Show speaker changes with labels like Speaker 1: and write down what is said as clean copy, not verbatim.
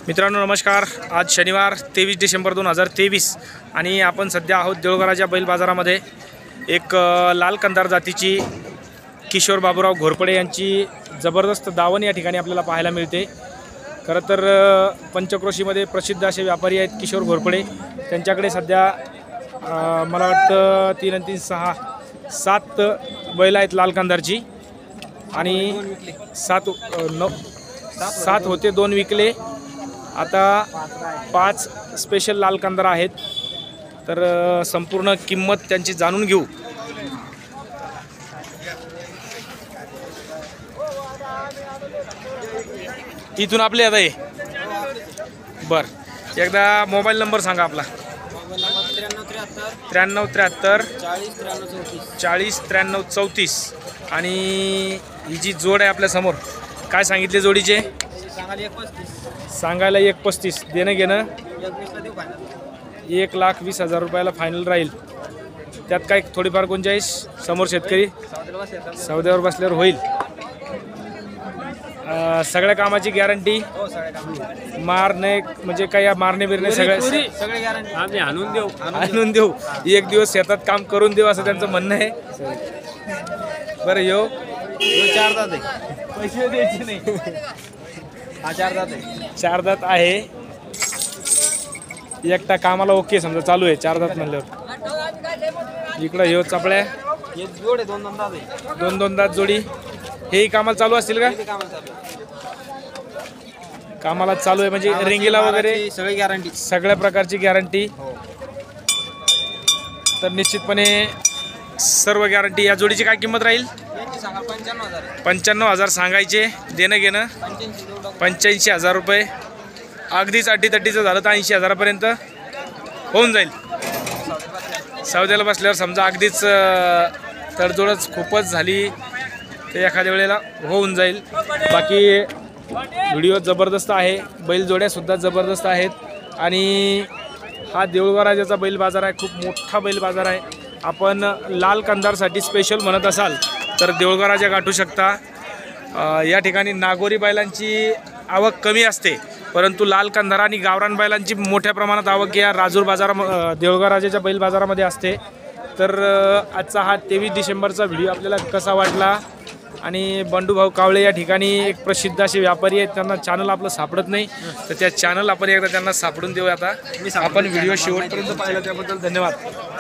Speaker 1: मित्रांनो नमस्कार। आज शनिवार 23 डिसेंबर 2023 आणि आपण सध्या आहोत देऊळगाराच्या बैल बाजारामध्ये। एक लाल कंदार जातीची किशोर बाबूराव घोरपडे यांची जबरदस्त दावण या ठिकाणी आपल्याला पाहायला मिळते। खरं तर पंचक्रोशीमध्ये प्रसिद्ध असे व्यापारी आहेत किशोर घोरपडे। त्यांच्याकडे सध्या मला वाटतं 3 आणि 3 6 7 बैल आहेत लाल कंदारची आणि 7 होते 2 विकले। आता 5 स्पेशल लाल कंदार आहेत। तर संपूर्ण किंमत त्यांची जाणून घेऊ। इथून आपले आता हे बरं एकदा मोबाईल नंबर सांगा आपला। 9373 40 93 34 आणि ही जी जोड आहे आपल्या समोर काय सांगितले जोडीचे? सांगायला 1.35 देणं घेणं 1,20,000 रुपयाला फायनल राहील। त्यात काय थोडीफार गुंजाईश समोर शेतकरी सौद्यावर बसल्यावर होईल। सगळ्या कामाची गॅरंटी मारणे म्हणजे काय मारणे बिरणे सगळे
Speaker 2: आम्ही
Speaker 1: आणून देऊ एक दिवस शेतात काम करून देऊ असं त्यांचं म्हणणं आहे। बरं यो
Speaker 2: 4 दात आहे, पैसे द्यायचे नाही। हा 4 दात आहे,
Speaker 1: 4 दात आहे। एकटा कामाला ओके समजा चालू आहे 4 दात म्हणल्यावर। इकडं ह्यो चपळ्या
Speaker 2: एक जोड आहे, 2 दात आहे,
Speaker 1: 2 दात जोडी। हेही कामाला चालू असतील का? कामाला चालू आहे म्हणजे रिंगीला वगैरे
Speaker 2: सगळी गॅरंटी,
Speaker 1: सगळ्या प्रकारची गॅरंटी। तर निश्चितपणे सर्व गॅरंटी। या जोडीची काय किंमत राहील? 95,000 सांगायचे। देणं घेणं 85,000 रुपये। अगदीच अटीतटीचं झालं तर 80,000पर्यंत होऊन जाईल। सौद्याला बसल्यावर समजा अगदीच तडजोडच खूपच झाली तर एखाद्या वेळेला होऊन जाईल। बाकी व्हिडिओ जबरदस्त आहे, बैल जोड्यासुद्धा जबरदस्त आहेत आणि हा देऊळगाराजाचा बैल बाजार आहे, खूप मोठा बैल बाजार आहे। आपण लाल कंदारसाठी स्पेशल म्हणत असाल तर देऊळगाराजा गाठू शकता। या ठिकाणी नागोरी बैलांची आवक कमी असते, परंतु लाल कंदार आणि गावरान बैलांची मोठ्या प्रमाणात आवक या राजूर बाजारा देऊळगाराजाच्या बैल बाजारामध्ये असते। तर आजचा हा 23 डिसेंबरचा व्हिडिओ आपल्याला कसा वाटला? आणि बंडूभाऊ कावळे या ठिकाणी एक प्रसिद्ध असे व्यापारी आहेत, त्यांना चॅनल आपलं सापडत नाही, तर त्या चॅनल आपण एकदा त्यांना सापडून देऊ। आता आपण व्हिडिओ शेवटपर्यंत पाहिला त्याबद्दल धन्यवाद।